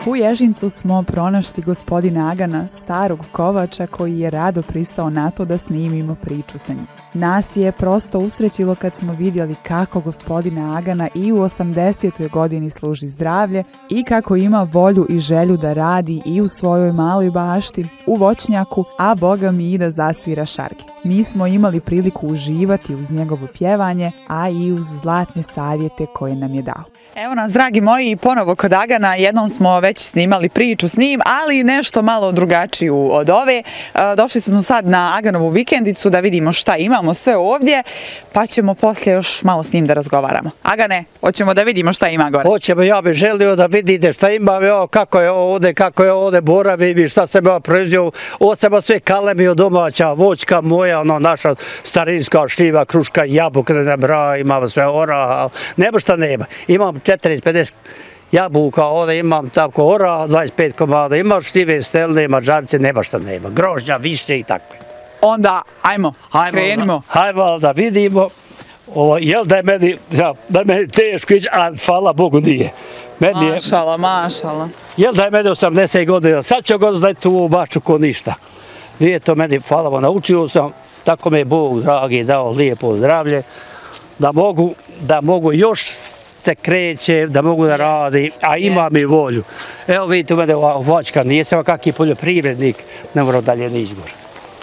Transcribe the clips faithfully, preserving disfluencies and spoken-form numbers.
U Ježincu smo pronašli gospodina Agana, starog kovača koji je rado pristao na to da snimimo priču sa njim. Nas je prosto usrećilo kad smo vidjeli kako gospodina Agana i u osamdesetoj godini služi zdravlje i kako ima volju i želju da radi i u svojoj maloj bašti, u voćnjaku, a boga mi i da zasvira šarke. Mi smo imali priliku uživati uz njegovo pjevanje, a i uz zlatne savjete koje nam je dao. Evo nas, dragi moji, ponovo kod Agana. Jednom smo već snimali priču s njim, ali nešto malo drugačiju od ove. Došli smo sad na Aganovu vikendicu da vidimo šta imamo sve ovdje, pa ćemo poslije još malo s njim da razgovaramo. Agane, hoćemo da vidimo šta ima gore. Hoćemo, ja bih želio da vidite šta imam, jo, kako je ovdje, kako je ovdje boravim i šta sam ja proizvio. Od sebe sve kalemio domaća, voćka moja, ono, naša starinska šljiva, kruška, jabuka, ne bra, imam sve oraha, nema šta nema. Imam četrdeset pedeset jabuka, ovdje imam tako oraha, dvadeset pet komada, ima šljive, stelne, mađarice, nema šta nema, grožnja, višnje i tako. Onda, ajmo, krenimo. Hajmo da vidimo. Jel da je meni, da je meni teško ići, a hvala Bogu nije. Mašala, mašala. Jel da je meni osamdeset godina, sad ću god znati tu baču ko ništa. Nije to meni, hvala vam, naučio sam, tako me je Bog dragi dao lijepo zdravlje, da mogu, da mogu još se kreće, da mogu da radi, a imam i volju. Evo vidite u mene voćka, nije samo kakvi poljoprivrednik, ne moram dalje nići gore.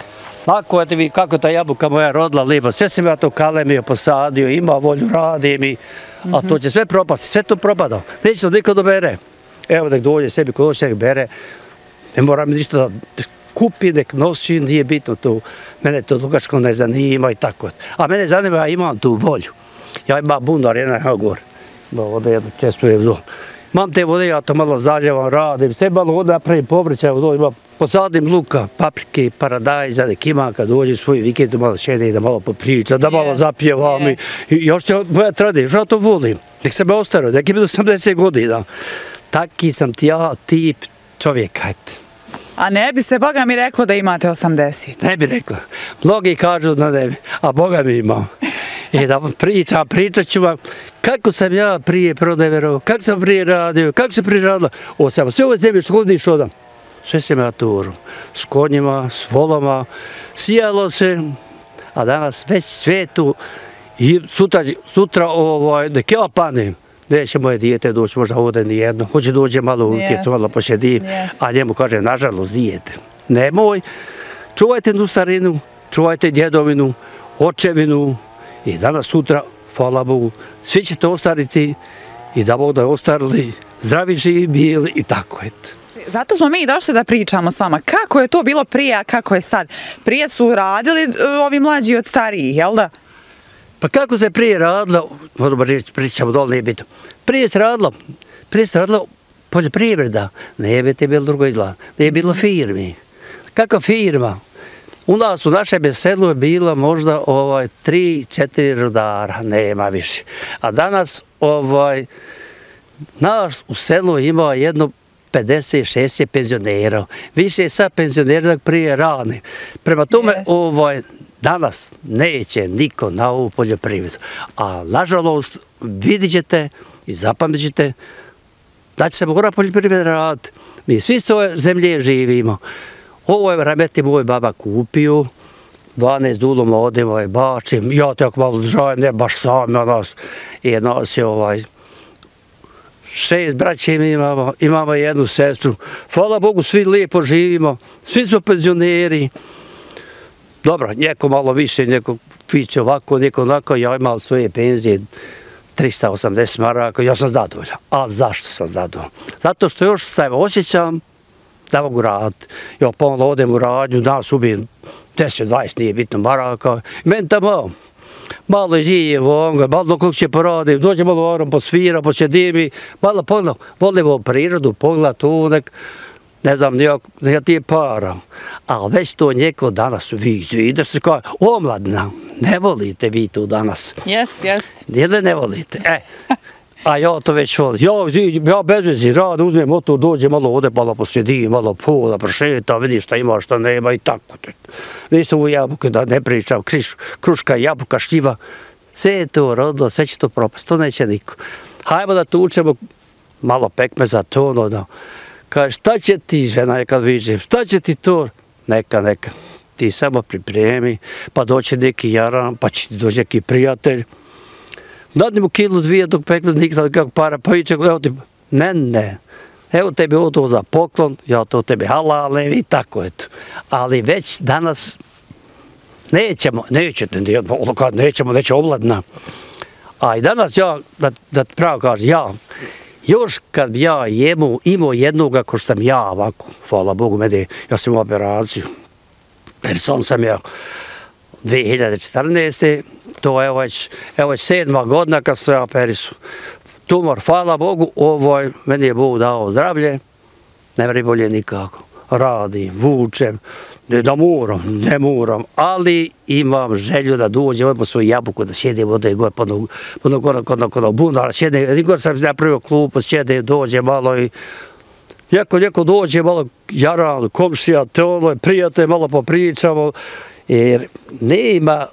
Lako je vi kako ta jabuka moja rodila lijepo, sve sam ja to kalemio, posadio, ima volju, radim i, a to će sve propasti, sve to propadao. Neće to niko da bere. Evo nek dođe sebi ko dođe, nek bere, ne moram ništa da kupi, nek nosi, nije bitno to. Mene to dugačko ne zanima i tako. A mene zanima, ja imam tu volju. Ja imam bundar, jedna je gore. Ovdje jedno često je vdol. Imam te vode, ja to malo zaljevam, radim, sve malo ovdje napravim povrća, imam, posadim luka, paprike, paradajza, nek imam kad dođe svoj vikend, malo šede, da malo popriča, da malo zapjevam. I još će moja tradicija, ja to volim. Nek se me ostaro, nek ima osamdeset godina. Taki sam ti ja tip čovjeka. A ne bi se Boga mi reklo da imate osamdeset? Ne bi rekla. Mnogi kažu da ne bi, a Boga mi imam. I da pričam, pričat ću vam kako sam ja prije prodeverao, kako sam prije radio, kako se prije radila. Ovo sam sve ove zemlje što god niš odam. Sve sam ja turu. S konjima, s volama, sijalo se, a danas već sve tu. I sutra, sutra ovaj, nek ja panem. Neće moje dijete doći, možda ovdje nijedno. Hoće dođe malo utjetu, malo pošedim, a njemu kaže, nažalost, dijete. Nemoj, čuvajte tu starinu, čuvajte djedovinu, očevinu i danas, sutra, hvala Bogu, svi ćete ostariti i da Bog da je ostarili, zdravi, živi, bili i tako je. Zato smo mi došli da pričamo s vama. Kako je to bilo prije, a kako je sad? Prije su radili ovi mlađi od starijih, jel da? Pa kako se prije radilo, možemo reći, pričamo dole, nije bitno. Prije se radilo, prije se radilo poljoprivreda, ne bi te bilo drugo izgleda, nije bilo firmi. Kakva firma? U nas u našem selu je bilo možda ovaj, tri, četiri rodara, nema više. A danas ovaj, naš u selu ima jedno pedeset šezdeset penzionera. Više je sad penzionera nek prije rane. Prema tome, yes. ovaj, danas neće niko na ovu poljoprivredu. A nažalost, vidit ćete i zapamtit ćete da će se mora poljoprivreda raditi. Mi svi s ove zemlje živimo. Ovo je rameti moj baba kupio, dvanaest duloma odem, ovaj, bačim, ja tako malo državam, ne baš sam, ja nas, i nas je ovaj, šest braće imamo, imamo jednu sestru. Hvala Bogu, svi lijepo živimo, svi smo penzioneri. Dobro, neko malo više, neko fiće ovako, neko onako, ja imam svoje penzije, trista osamdeset maraka, ja sam zadovoljan. A zašto sam zadovoljan? Zato što još se osjećam da mogu raditi. Ja pomalo odem u radnju, danas ubijem deset dvadeset, nije bitno maraka. Meni tamo malo žijem ovoga, malo dok će poradim, dođe malo ovom, posvira, posjedim, malo pogledam, volim prirodu, pogledam tu, nek, ne znam, neka ti je para. Ali već to njeko danas viđu, ideš ti kao, omladna, ne volite vi tu danas. Jest, jest. Nije ne volite? E, a ja to već volim. Ja, ja bez vezi rad, uzmem motor, dođe malo ovdje, malo posjedim, malo pola, prošeta, vidiš šta ima, šta nema i tako. Vidite ovu jabuke, da ne pričam, kriš, kruška, jabuka, šljiva, sve je to rodilo, sve će to propast, to neće niko. Hajmo da tučemo malo pekmeza, to ono, da Kaže, šta će ti, žena je kad viđe, šta će ti to? Neka, neka. Ti samo pripremi, pa doće neki jaran, pa će ti doći neki prijatelj. Dadni mu kilu dvije dok pekmez nikada kako para, pa viće, evo ti, ne, ne. Evo tebi ovo to za poklon, ja to tebi halalim i tako eto. Ali već danas nećemo, nećete, nećemo, neće obladna. A i danas ja, da, da pravo kažem, ja, još kad bi ja jemu, imao jednoga ko što sam ja ovako, hvala Bogu, mene, ja sam imao operaciju, person sam ja dvije hiljade četrnaeste. To je već, evo već sedma godina kad sam ja operisu. Tumor, hvala Bogu, ovoj, meni je Bog dao zdravlje, ne mre bolje nikako. Radim, vučem, ne da moram, ne moram, ali imam želju da dođem po svoju jabuku, da sjedim ovdje gore, kod bunara, sjedim, gore sam napravio klupu, sjedim, dođem malo i jako, jako dođe, malo jaran, komšija, tolo, prijatelj, malo popričamo, jer nema,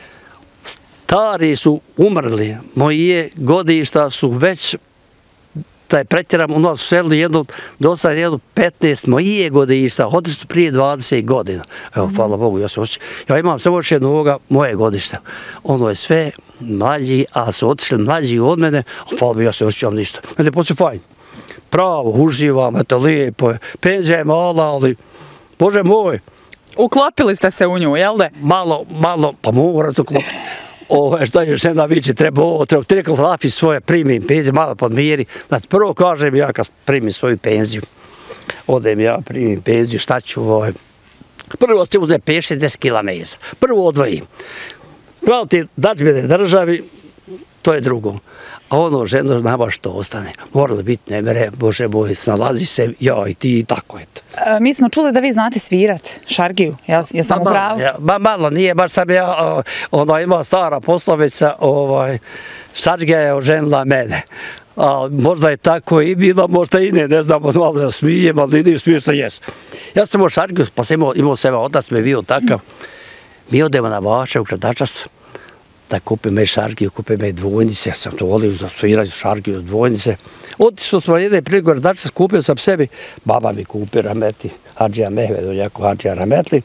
stari su umrli, moje godišta su već, da je pretjeram u nas u selu jedno, dosta jedno petnaest moje godišta, hodili su prije dvadeset godina. Evo, hvala Bogu, ja se osjećam. Ja imam samo još jedno ovoga moje godišta. Ono je sve mlađi, a su otišli mlađi od mene, a hvala Bogu, ja se osjećam ništa. Mene je poslije fajn. Pravo, uživam, eto, lijepo je. Penzija je mala, ali, Bože moj. Uklopili ste se u nju, jel da? Malo, malo, pa morate uklopiti. Ovo, šta je žena viće, treba ovo, treba tri lafi svoje, primim penziju, malo podmiri. Znači, prvo kažem ja kad primim svoju penziju, odem ja, primim penziju, šta ću ovaj. Prvo se uzme pet šezdeset kila mesa, prvo odvojim. Pravo ti daći me državi, to je drugo. A ono ženo nama što ostane, morali biti nemere, Bože moj, snalazi se, ja i ti i tako eto. E, mi smo čuli da vi znate svirat, šargiju, jel, jesam u pravu? Ja, ba, malo nije, baš sam ja, ona ima stara poslovica, ovaj, šargija je oženila mene. A možda je tako i bila, možda i ne, ne znam, malo da smijem, ali nije smije što jes. Ja sam imao šargiju, pa sam imao, imao sebe, otac me bio takav. Mi odemo na Vaše u Gradačas, da kupim me šargiju, kupim me dvojnice, ja sam to volio da sviraju šargiju, dvojnice. Otišao smo jedne priliku Gradačas, kupio sam sebi, baba mi kupi rameti, Hadžija Mehmed, jako Hadžija Rametli.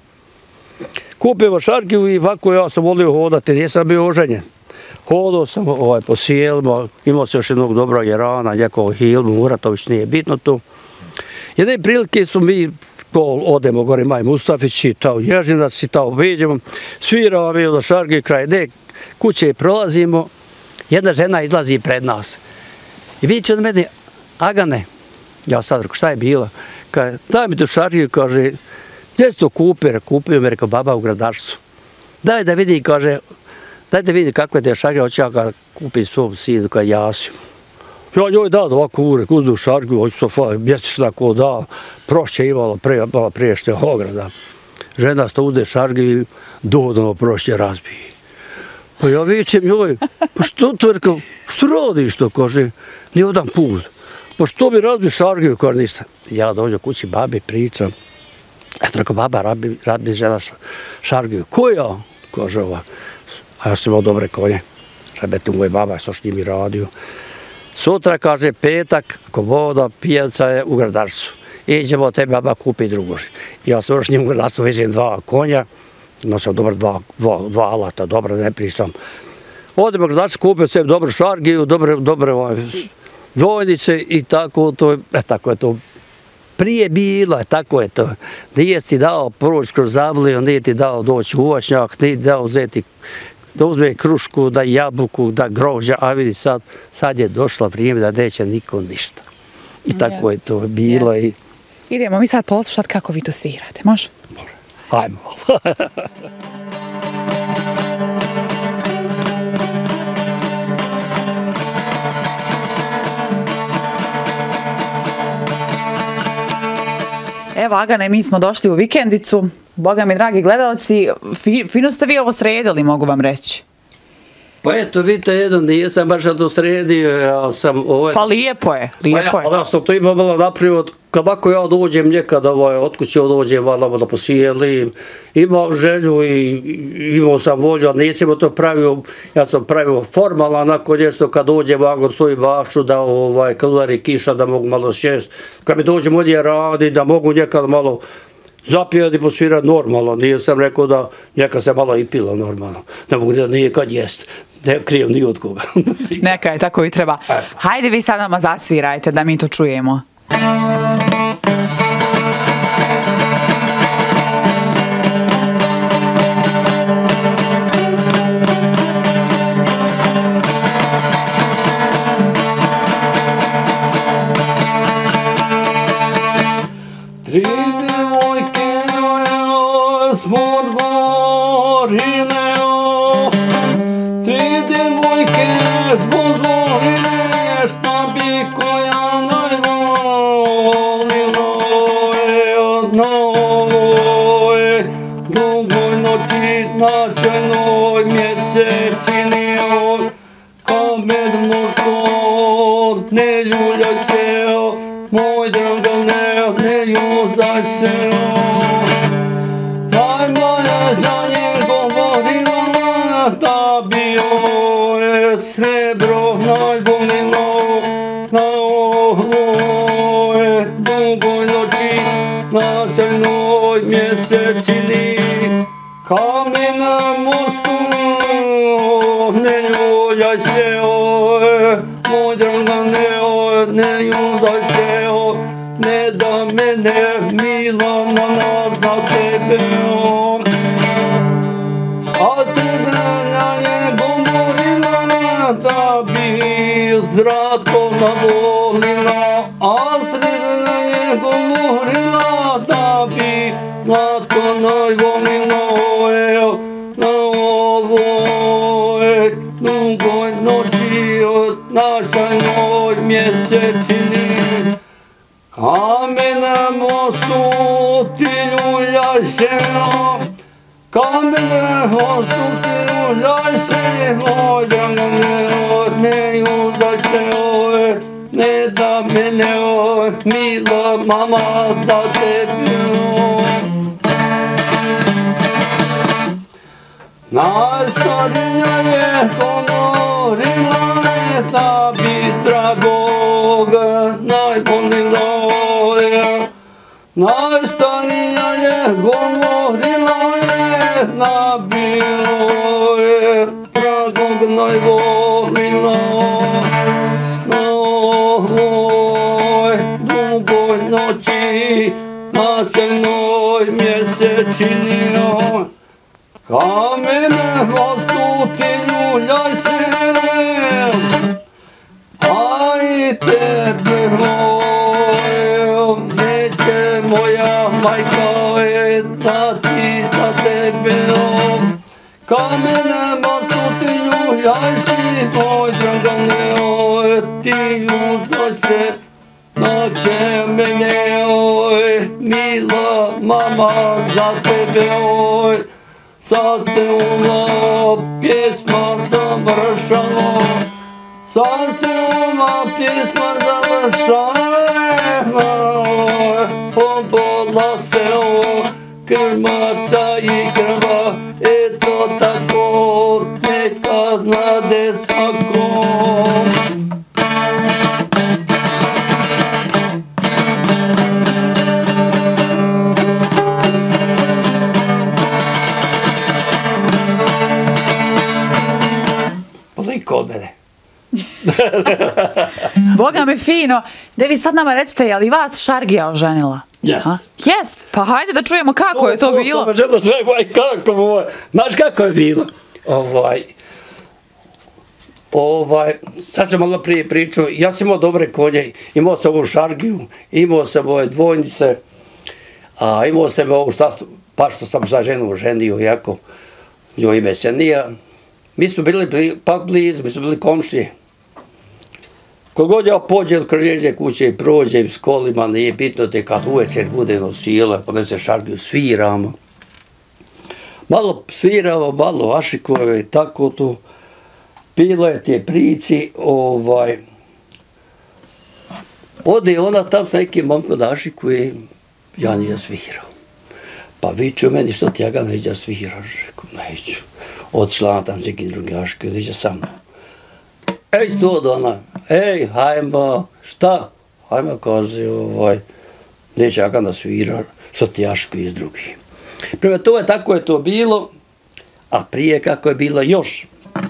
Kupimo šargiju i ovako ja sam volio hodati, nisam bio oženjen. Hodao sam ovaj, po sjelima, imao sam još jednog dobrog jerana, jako Hilmu, Muratović, nije bitno tu. Jedne prilike su mi, ko odemo gore Maj Mustafić i tao Ježinac i tao vidimo, svirao mi do šargiju kraj ne kuće prolazimo, jedna žena izlazi pred nas. I vidiće od mene, Agane, ja sad rekao, šta je bilo? Kaže, daj mi tu šargiju, kaže, gdje si to kupio? Kupio mi, rekao, baba u Gradačcu. Daj da vidi, kaže, daj da vidi kakve te šargije, hoće ja kada kupim svom sinu, kada Jasiju. Ja njoj dao ovako urek, uzdu šargiju, hoću to hvala, mjeseć tako da, prošće imalo prije, malo priješnje ograda. Žena sto uzde šargiju i dodano prošće razbije. Pa ja vićem joj, pa što to, rekao, što radiš to, kaže, nije jedan put. Pa što mi razbi šargiju, kaže, ništa. Ja dođem kući, babi pričam. Ja sam rekao, baba, rabi, rabi žena šargiju. Ko ja? Kaže ova. A ja sam imao dobre konje. Rebeti moj baba, sa s njimi radio. Sutra, kaže, petak, ako voda, pijaca je u Gradačcu. Iđemo, te baba kupi drugo. Ja sam još njim u Gradačcu vežem dva konja. Imao sam dobro dva, dva, dva alata, dobro, ne pričam. Odemo u Gradačcu, kupio sebi dobru šargiju, dobre, dobre ovaj, dvojnice i tako, to, e, tako je to. Prije bilo, e, tako je to. Nije ti dao proći kroz zavliju, nije ti dao doći u uvačnjak, nije ti dao uzeti, da uzme krušku, da jabuku, da grožđa, a vidi sad, sad je došlo vrijeme da neće niko ništa. I tako yes. je to bilo. Yes. I... Idemo mi sad poslušati kako vi to svirate, može? Može. Hajmo. Evo, Agane, mi smo došli u vikendicu. Boga mi, dragi gledalci, fino ste vi ovo sredili, mogu vam reći. Pa eto, vidite, jednom nisam baš to sredio, ja sam... Ovaj... Pa lijepo je, lijepo pa ja, je. ali ja sam to imao malo napravio, kad ako ja dođem nekada, ovaj, od kuće dođem, valjda da posijelim, imao želju i imao sam volju, ali nisam to pravio, ja sam pravio formalno, onako nešto kad dođem agor svoju bašu, da ovaj, kad udari kiša, da mogu malo šest, kad mi dođem ovdje radi, da mogu nekad malo zapijati i posvirati normalno, nije sam rekao da neka se malo i pila normalno, ne mogu da nije kad jest, ne krijem ni od koga. Neka je, tako i treba. Hajde vi sad nama zasvirajte da mi to čujemo. Tri devojke smo odgovorile, tri devojke smo odgovorile, šta bi koja najvolila od novoj dugoj noći na sjajnoj mjesečini, kao med možda ne ljuljaj se, moj dragane, ne ljuljaj se. Najbolje za nje govorila, da bi joj srebro najvolilo na ovoj dugoj noći, na sjajnoj mjesečini. Kamen na mostu, ne ljuljaj se, moj dragane, ne ljuljaj se, ne da mene Milana za tebe. A srednja je govorila, da bi zrato navolila, a srednja je govorila, da bi zlato najvolilo na ovoj dugoj noći od našoj mjesečini. Kamen na mostu ti ljuljaj se, kamen na mostu ti ljuljaj se, moj dragane, ne ljuljaj se, ne da mene, mila mama za tebe. Najstarija je govorila, da bi dragoga najvolila. Najstarija je govorila, da bi dragoga najvolila. Na ovoj dugoj noći, na sjajnoj mjesečini, kamen mostu ti ljuljaj se, a i tebe moj, neće moja majka da ti za tebe. Kamen mostu ti ljuljaj se, moj dragane, ti ljuljaj se, naće mene, mila mama za tebe. Sad se ova pjesma završava, sad se ova pjesma završava, pobola se krmača i krva, eto tako neka znade svako. Toliko od mene. Boga mi fino. Da vi sad nama recite, je li vas Šargija oženila? Jest. Jest? Pa hajde da čujemo kako je to bilo. Kako, znaš kako je bilo? Ovaj, ovaj, sad ću malo prije priču, ja sam imao dobre konje, imao sam ovu Šargiju, imao sam ove dvojnice, a imao sam ovu šta, pa što sam za ženu oženio, jako, njoj ime Senija. Mi smo bili pak blizu, mi smo bili komšije. Kogod ja pođem kroz nježnje kuće i prođem s kolima, nije bitno te kad uvečer bude nosila, ponese Šargiju, sviramo. Malo sviramo, malo vašikove i tako tu. bilo je te priči, ovaj, ode ona tam s nekim momkom naši koji ja nije svirao. Pa viču meni, što ti ja ga neđa sviraš? Rekao, neću. Otišla tam s nekim drugaški, neđa sa mnom. Ej, sto do ona, ej, hajmo, šta? Hajmo, kaže, ovaj, neće ja ga nasvira, što ti jaško iz drugih. Prema tome, tako je to bilo, a prije kako je bilo još.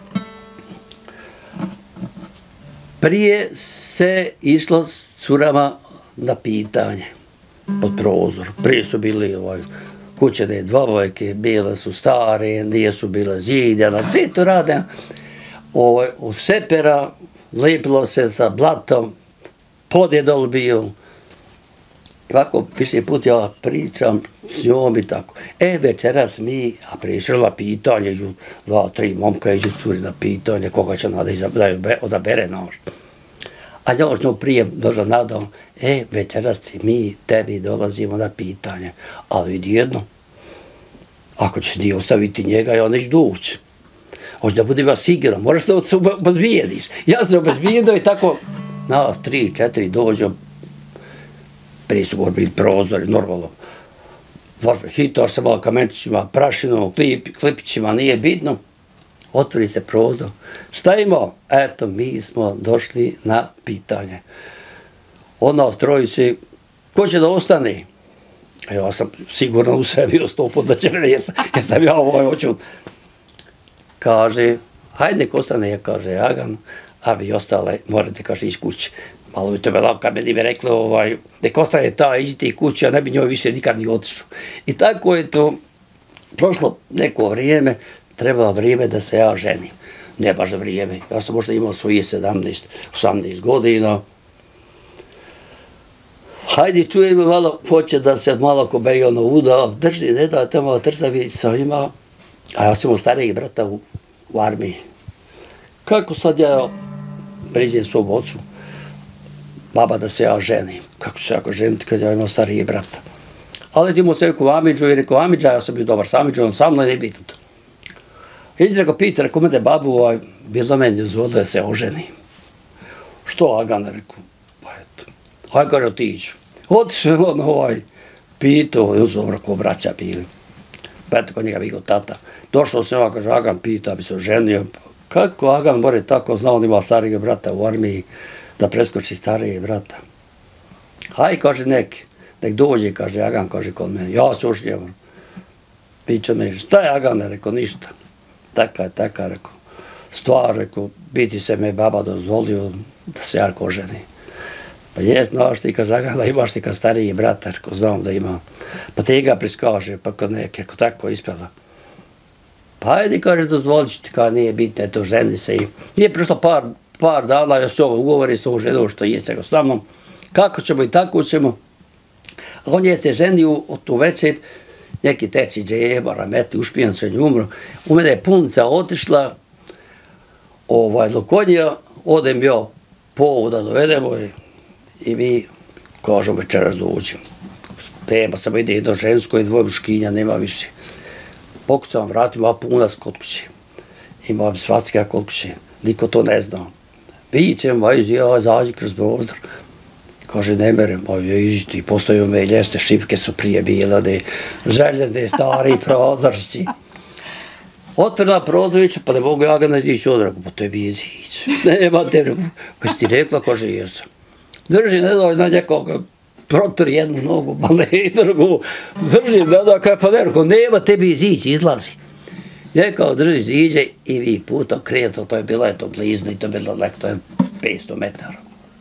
Prije se išlo s curama na pitanje pod prozor. Prije su bili ovaj, kućene dvobojke, bile su stare, nije su bile zidjene, sve to rade. Ovaj, u sepera lepilo se sa blatom, podjedol bio. Ovako, više put ja pričam s njom i tako. E, večeras mi, a prišla pitanje, iđu dva, tri momka, iđu curi na pitanje, koga će nada da odabere nož. A ja još njom prije možda nadao, e, večeras mi tebi dolazimo na pitanje, ali vidi jedno, ako ćeš ti ostaviti njega, ja neću doći. Hoće da budem sigurno, moraš da se obezbijediš. Ja se obezbijedio i tako, nas tri, četiri dođem, prije su gore bili prozori, normalno. Hitao se malo kamenčićima, prašinom, klipićima, nije bitno. Otvori se prozor. Šta imao? Eto, mi smo došli na pitanje. Ona ostroji se, ko će da ostane? Ja sam sigurno u sebi ostopao da će mene, jer sam ja ovo hoću. Kaže, hajde nek ostane, ja kaže, Agan, a vi ostale morate, kaže, iz kuće. Malo bi to bilo, kad bi mi rekli, ovaj, nek ostane ta, iđite i kuće, a ne bi njoj više nikad ni otišao. I tako je to prošlo neko vrijeme, trebalo vrijeme da se ja ženim. Ne baš vrijeme, ja sam možda imao svojih sedamnaest, osamnaest godina. Hajde, čujemo malo, hoće da se malo ko be ono uda, drži, ne da, te malo trzavica ima, a ja sam imao starijeg brata u, u armiji. Kako sad ja priđem svom ocu, baba da se ja ženim. Kako se ja ženiti kad ja imam stariji brata? Ali imao se neku Amidžu i rekao, Amidža, ja sam bio dobar s Amidžom, sa mnom ne biti to. Izrekao, pita, rekao, mene babu, ovaj, bilo meni uzvodilo da se oženim. Što, Agana, rekao, pa eto, hajde kaže otiću. Otišao on ovaj, pitao, on su dobro ko braća bili. Pa eto, kod njega vidio tata. Došao se ovaj, kaže, Agan pita, bi se oženio. Kako Agan more tako, znao on ima starijeg brata u armiji, da preskoči starijeg brata. Hajde, kaže, nek, nek dođe, kaže, Agan, kaže, kod mene. Ja se oženio. Pića me, šta je Agan, rekao, ništa. Taka je, taka, rekao, stvar, rekao, biti se me baba dozvolio da se Jarko oženi. Pa je, znaš ti, kaže, Agan, da imaš ti kao stariji brata, rekao, znam da ima. Pa ti ga priskaže, pa kod neke, ako tako ispela. Pa ajde, kaže, dozvolit ću ti, kao nije bitno, eto, ženi se i... Nije prišlo par, par dana, još ovo ugovori s ovom ženom što je, nego s namnom. Kako ćemo i tako ćemo. On je se ženio od tu večer, neki teči džeba, rameti, ušpijan se njumro. U mene je punca otišla, ovaj, do konja, odem bio povoda, dovedemo i, i mi, kažemo, večeras dođem. Tema samo ide jedno žensko i dvoje muškinja, nema više. Pokucam, vratim, a punac kod kuće. Imam svatska kod kuće, niko to ne zna. Vićem, a izi, ja zađi kroz prozor. Kaže, ne merem, a je izi ti, postoju me ljeste, šipke su prije bile, željezne, stari prozoršći. Otvrna prozorića, pa ne mogu ja ga ne izići odrak, pa to je bi izići. Nema te, pa si ti rekla, kaže, jesam. Drži, ne daj na nekoga, protor jednu nogu, pa ne i drugu, drži, ne daj, kaj pa ne, rekao, nema tebi izići, izlazi. Nekao drži, iziđe i vi putom krenuto, to je bilo eto blizno i to je bilo lek, to je petsto metara.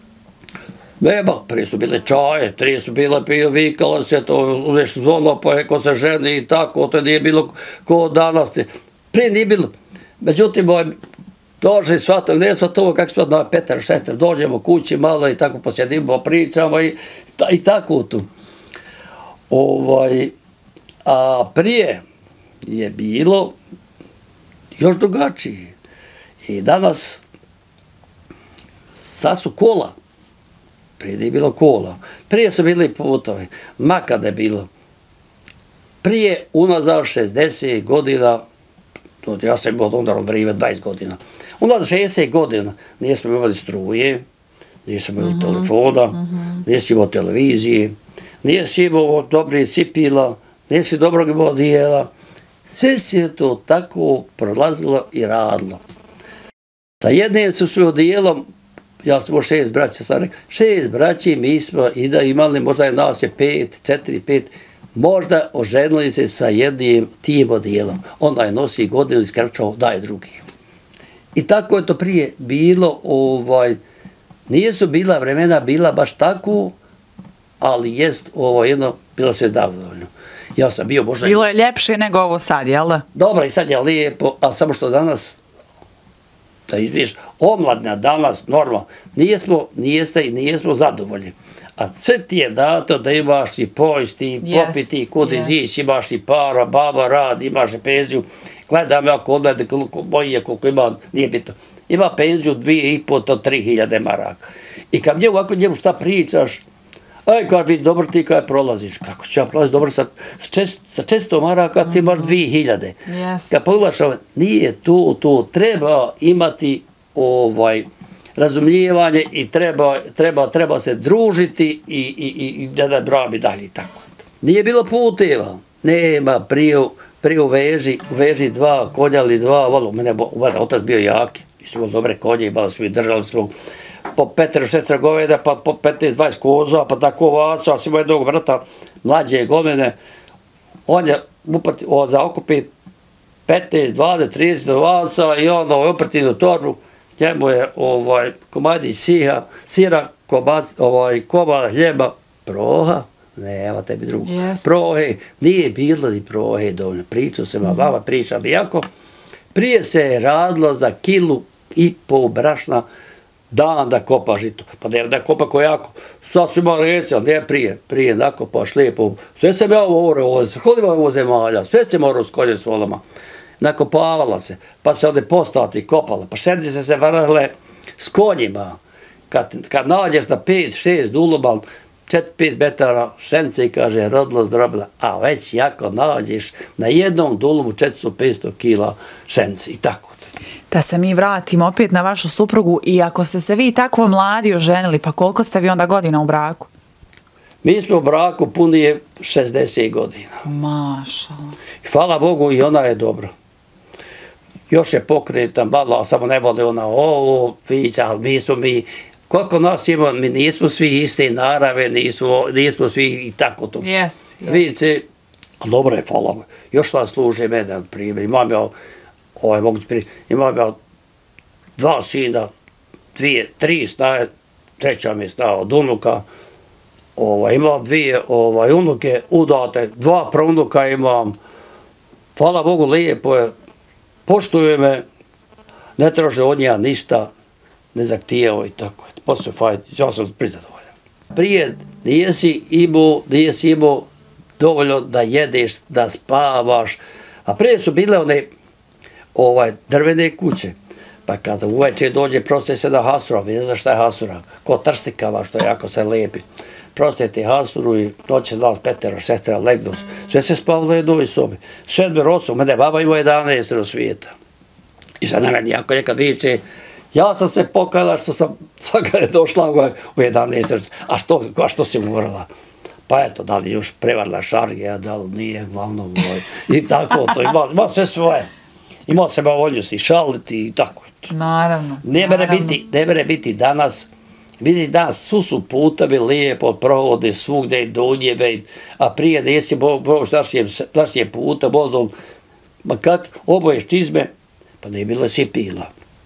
Nema, prije su bile čaje, prije su bile pio, vikalo se, to nešto zvono, pa je ko se ženi i tako, to nije bilo ko danas. Prije nije bilo. Međutim, došli svatom, ne svatovo kako smo na Petar šester, dođemo kući malo i tako posjedimo, pričamo i, i tako tu. Ovaj, a prije je bilo još drugačije. I danas, sad su kola. Prije nije bilo kola. Prije su bili putovi. Ma kada je bilo. Prije unazad šezdeset godina, ja sam imao onda vrijeme dvadeset godina, Onda za šezdeset godina nismo imali struje, nismo imali telefona, nismo imali televizije, nismo imali dobrih cipila, nismo dobrog imali dijela. Sve se to tako prolazilo i radilo. Sa jednim su svojim dijelom, ja sam šest braća, sam rekao, šest braći mi smo i da imali, možda je nas je pet, četiri, pet, možda oženili se sa jednim tim odijelom. Onda je nosi godinu iskrčao, daje drugi. I tako je to prije bilo, ovaj, nisu bila vremena, bila baš tako, ali jest ovo jedno, bilo se zadovoljno. Ja sam bio možda... Bilo je ljepše nego ovo sad, jel da? Dobro, i sad je lijepo, ali samo što danas, da vidiš, omladnja danas, normalno, nijesmo, nijeste i nijesmo zadovoljni. A sve ti je dato da imaš i pojsti, popiti, kud izići, imaš i para, baba radi, imaš i penziju. Gledam ja kod mene koliko moje, koliko ima, nije bitno. Ima penziju dvije i po do tri hiljade maraka. I kad njemu, ako njemu šta pričaš, aj, kad vidi, dobro ti kada prolaziš, kako će ja prolaziti, dobro, sa često maraka ti imaš dvije hiljade. Kad pogledaš ovo, nije to, to treba imati ovaj, razumljivanje i treba, treba, treba se družiti i, i, i da da bravi dalje i tako. Nije bilo puteva, nema prije, prije u veži, u veži dva konja ili dva, valo, mene, otac bio jaki, mi smo dobre konje, imali smo i držali smo po petero, šestero goveda, pa po petnaest, dvadeset koza, pa tako ovaca, a si imao jednog vrata mlađe godine, on je upati, o, zaokupi petnaest, dvadeset, trideset ovaca i onda ovaj uprti u torbu, njemu je ovaj, komadi siha, sira, komad, ovaj, komad hljeba, proha, nema tebi drugo. Yes. Prohe, nije bilo ni prohe dovoljno, pričao se, mm. vama pričam, iako prije se je radilo za kilu i pol brašna dan da kopa žito. Pa ne da kopa kojako, sad su imali reći, ali ne prije, prije nakopaš lijepo. Sve sam ja morao ovo, hodima ovo zemalja, sve se morao s konjem svolama. Nakopavala se, pa se ovdje postati kopala, pa šedi se se vrhle s konjima. Kad, kad nađeš na pet, šest duluma, četiri, pet metara šence i kaže rodilo zdrobila, a već jako nađeš na jednom dulumu četiristo, petsto kila šence i tako. Da se mi vratimo opet na vašu suprugu i ako ste se vi tako mladi oženili, pa koliko ste vi onda godina u braku? Mi smo u braku punije šezdeset godina. Mašala. Hvala Bogu i ona je dobro. Još je pokreta malo, a samo ne vole ona ovo, vića, ali mi smo mi, koliko nas ima, mi nismo svi iste narave, nismo, nismo svi i tako to. Jest. Vidite, dobro je, hvala Bogu. Još nas služe mene, na primjer, imam ja, ovaj, mogu ti prije, imam ja dva sina, dvije, tri snaje, treća mi je snaja od unuka, ovaj, imam dvije ovaj, unuke udate, dva praunuka imam, hvala Bogu, lijepo je, poštuje me, ne traže od nja ništa, ne zahtijeva i tako. Posle fajn, ja sam prizadovoljan. Prije nijesi imao, nijesi imao dovoljno da jedeš, da spavaš, a prije su bile one ovaj, drvene kuće. Pa kada uveče dođe, proste se na hasura, vi ne znaš šta je hasura, ko trstikava što jako se lepi. Proste ti hasuru i noće dva, petero, šestera, legnu. Sve se spavilo u jednoj sobi. Sedmer osam, mene baba ima jedanaest do svijeta. I sad na meni jako nekad viče, ja sam se pokajala što sam svaka je došla u jedanaest. A što, a što si morala? Pa eto, da li još prevarila šarge, da li nije, glavno moj. I tako to, ima, ima sve svoje. Imao se ba volju si šaliti i tako. Naravno. Ne mere biti, ne mere biti danas, vidiš danas, su su putovi lijepo provode svugde, donjeve, a prije nisi bo staršije puta, vozom, ma kak, oboje čizme, pa ne je bilo sipila.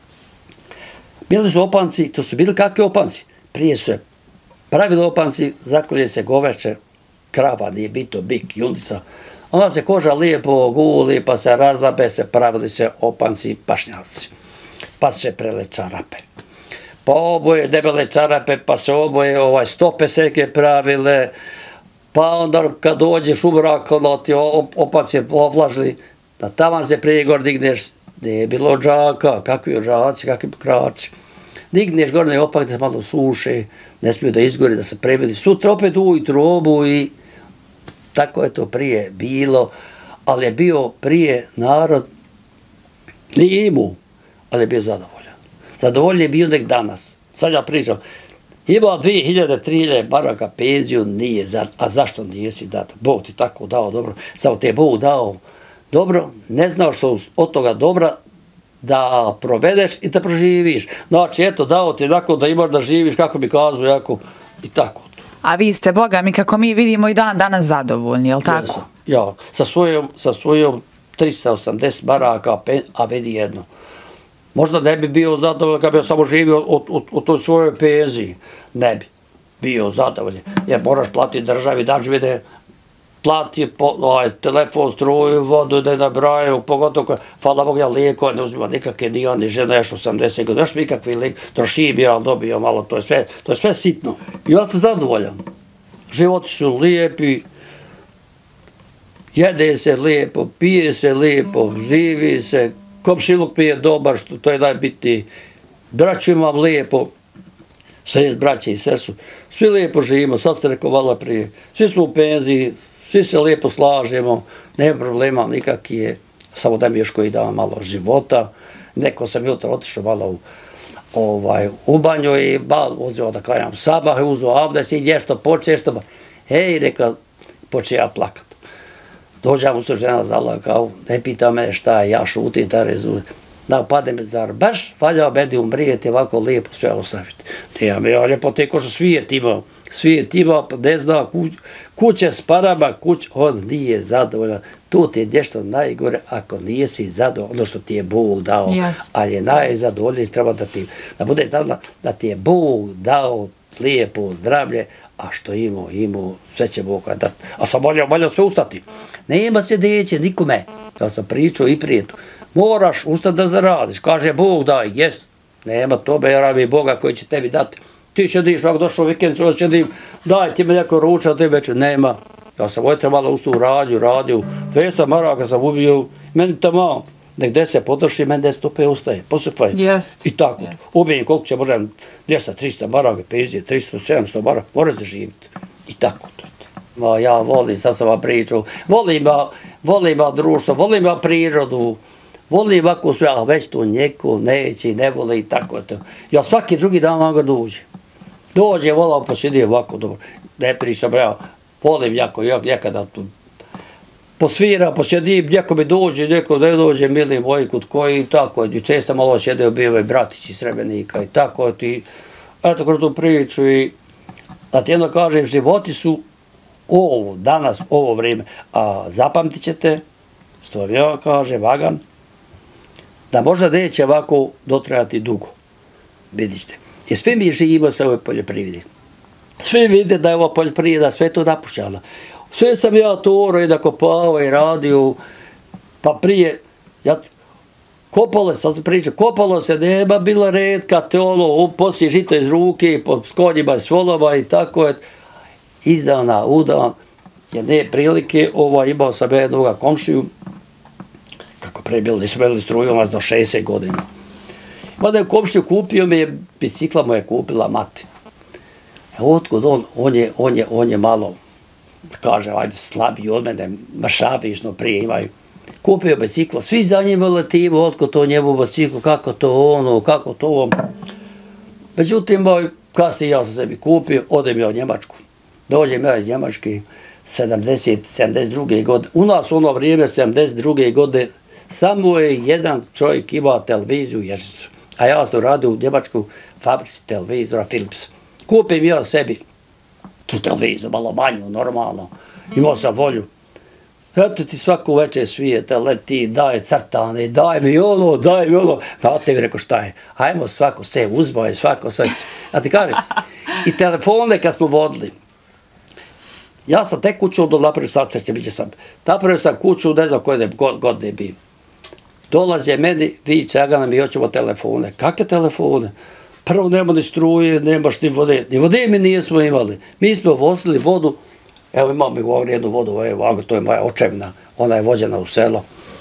Bili su opanci, to su bili kakvi opanci. Prije su pravili opanci, zakolje se goveče, krava, nije bito, bik, jundica. Onda se koža lijepo guli, pa se razabe, se pravili se opanci, pašnjalci. Pa se prele čarape. Pa oboje debele čarape, pa se oboje ovaj, stope seke pravile, pa onda kad dođeš u brak, onda ti opanci ovlažili, da taman se prije gor digneš, nije bilo džaka, kakvi džaci, kakvi krači. Digneš gornje opak da se malo suše, ne smiju da izgori, da se previli. Sutra opet ujutru obu i tako je to prije bilo, ali je bio prije narod, nije imao, ali je bio zadovoljan. Zadovoljnije bio nek danas. Sad ja pričam, imao dvije hiljade, tri hiljade maraka penziju, nije, a zašto nisi dao? Bog ti tako dao dobro, samo ti je Bog dao dobro, ne znao što od toga dobra da provedeš i da proživiš. Znači, eto, dao ti tako da imaš da živiš, kako bi kazao, jako, i tako. A vi ste, Boga mi, kako mi vidimo i dan danas zadovoljni, je li tako? Ja, sa svojom, sa svojom tristo osamdeset maraka, a vidi jedno. Možda ne bi bio zadovoljan kad bi samo živio od, od, od toj svojoj penziji. Ne bi bio zadovoljan. Jer moraš platiti državi, daš vide, plati ovaj, telefon, struju, vodu, ne nabrajaju, pogotovo, hvala Bogu, ja lijeko, ne uzimam nikakve, ni on, ni žena, još osamdeset godina, još nikakvi lijek, trošim ja, dobio malo, to je sve, to je sve sitno. I ja sam zadovoljan. Životi su lijepi, jede se lijepo, pije se lijepo, živi se, komšiluk mi je dobar, što to je najbitniji. Braću imam lijepo, šest braće i sesu, svi lijepo živimo, sad ste rekao malo prije, svi smo u penziji, svi se lijepo slažemo, nema problema nikakvi je, samo da mi još koji dan malo života. Neko sam jutro otišao malo u, ovaj, u banju i bal uzeo da klanjam sabah, uzeo avdes i nešto počeš, hej, reka, počeo ja plakat. Dođem u što žena zala, kao, ne pita me šta je, ja šutim, ta rezuje. Da, pade me zar, baš valja meni umrijeti, ovako lijepo sve ostaviti. Ja me, ja lijepo te ko što svijet imao, svijet imao, ne zna, kuće s parama, kuć, on nije zadovoljan. Tu ti je nešto najgore, ako nisi zadovoljan, ono što ti je Bog dao, ali je najzadovoljniji, treba da ti, da bude zadovoljan, da ti je Bog dao lijepo zdravlje, a što imao, imao, sve će Bog dati. A sam valjao, valjao se ustati. Nema se deće, nikome. Ja sam pričao i prijetu. Moraš ustati da zaradiš. Kaže, Bog daj, jes. Nema tobe, ja rabi Boga koji će tebi dati. Ti će diš, ako došao vikend, će dim, daj ti me neko ruča, ti već nema. Ja sam vojte malo ustao u radiju, radiju. dvjesto maraka sam ubio, meni tamo, nek deset potroši, meni deset opet ustaje, posupaj. I tako. Ubijem koliko će, možem, dvjesto tristo maraka, penzije, tristo sedamsto maraka, moraš da živiti. I tako to. Ma ja volim, sad sam vam pričao, volim ja, volim ja društvo, volim ja prirodu, volim ovako sve, a već to njeko neće, ne voli i tako to. Ja svaki drugi dan vam ga dođe. Dođe, volim pa sjedi ovako dobro. Ne pričam, ja volim jako, ja nekada tu posviram, posjedim, neko mi dođe, neko ne dođe, mili moji kod koji i tako. Često malo sjedeo bio ovaj bratić iz Srebrenika i tako ti. Eto kroz tu priču i da ti jedno kažem, životi su ovo, danas, ovo vrijeme, a zapamtit ćete, što vam ja kažem, vagan, da možda neće ovako dotrajati dugo. Vidit ćete. I svi mi živimo sa ovoj poljoprivredi. Svi vide da je ova poljoprivreda sve to napušćala. Sve sam ja to oro i da kopao i radio, pa prije, ja kopalo se, sad pričam, kopalo se, nema bila redka, te ono, poslije žito iz ruke, po skonjima i svolova i tako je, iz dana u dan, jer ne prilike, ovo imao sam jednog komšiju, kako pre bilo, nismo imali struju, ono do šezdeset godina. Mada je komšiju kupio mi je, bicikla mu je kupila mati. Otkud on, on je, on je, on je malo, kaže, ajde, slabiji od mene, mršavišno prije imaju. Kupio biciklo, svi za njima letimo, otkud to njemu biciklo, kako to ono, kako to ovo. Međutim, moj, kasnije ja sam sebi kupio, odem ja u Njemačku. Dođem ja iz Njemačke, sedamdeset, sedamdeset druge godine. U nas u ono vrijeme, sedamdeset druge godine, samo je jedan čovjek imao televiziju u Ježicu. A ja sam radio u Njemačku fabrici televizora Philips. Kupim ja sebi tu televiziju, malo manju, normalno. Imao sam volju. Eto ti svaku večer svijeta, leti, daj crtane, daj mi ono, daj mi ono. Na tebi rekao šta je, hajmo svako se uzboje, svako sve. A ti kažem, i telefone kad smo vodili, ja sam te kuću do napravio sad sreće, vidje sam. Napravio sam kuću, ne znam koje godine bi. Dolaze meni, vi čega nam i hoćemo telefone. Kakve telefone? Prvo nema ni struje, nemaš ni vode. Ni vode mi nismo imali. Mi smo vozili vodu, evo imam i jednu vodu, evo, to je moja očevna, ona je vođena u selo.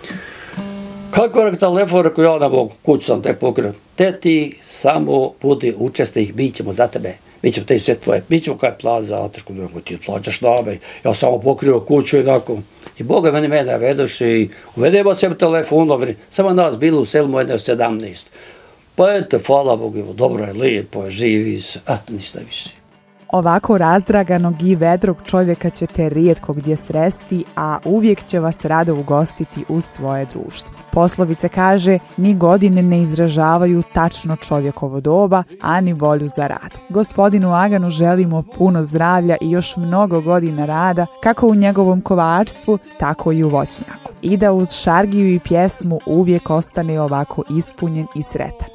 Kako je telefon, rekao ja ne mogu, kuću sam te pokrio. Te ti samo budi učesnik, mi ćemo za tebe, mi ćemo te sve tvoje, mi ćemo kaj plaći za atršku, nego ti plaćaš name. Ja samo pokrio kuću i tako. I Boga meni mene vedoš i uvedemo se telefon, samo nas bilo u selu jedne sedamnaest. Pa eto, hvala Bogu, evo, dobro je, lijepo je, živi se, eto, ništa više. Ovako razdraganog i vedrog čovjeka ćete rijetko gdje sresti, a uvijek će vas rado ugostiti u svoje društvo. Poslovice kaže, ni godine ne izražavaju tačno čovjekovo doba, a ni volju za rad. Gospodinu Aganu želimo puno zdravlja i još mnogo godina rada, kako u njegovom kovačstvu, tako i u voćnjaku. I da uz šargiju i pjesmu uvijek ostane ovako ispunjen i sretan.